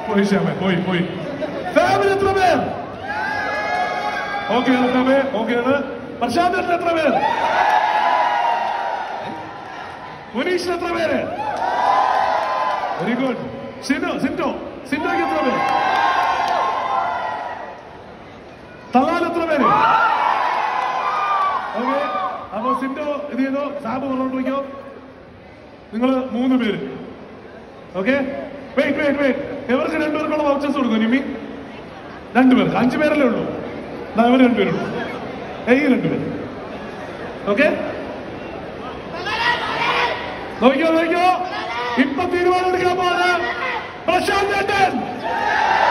പോയി ശ്യാമേ, പോയി. ഫാമിലി എത്ര പേർ? ഓക്കെ ആണ്. പ്രശാന്ത് എത്ര പേർ? മുനീഷിന് എത്ര പേര്? Very good. സിൻഡോയ്ക്ക് എത്ര പേര്? തലാൽ എത്ര പേര്? ഓക്കെ. അപ്പൊ സിൻഡോ ഇത് ചെയ്തോ, സാബ് പറഞ്ഞോണ്ട് വയ്ക്കോ. നിങ്ങൾ 3 പേര്. ഓക്കെ. വെയിറ്റ്. ഇവർക്ക് 2 പേർക്കുള്ള വൗച്ചേഴ്സ് കൊടുക്കും. നിമി 2 പേർക്ക്, 5 പേരല്ലേ ഉള്ളൂ. അവർ 2 പേരുള്ളൂ. 2 പേര്. ഓക്കെ. നോക്കിയോ. ഇപ്പൊ തീരുമാനം എടുക്കാൻ പോകുന്നത് പ്രശാന്ത് ഏട്ടൻ.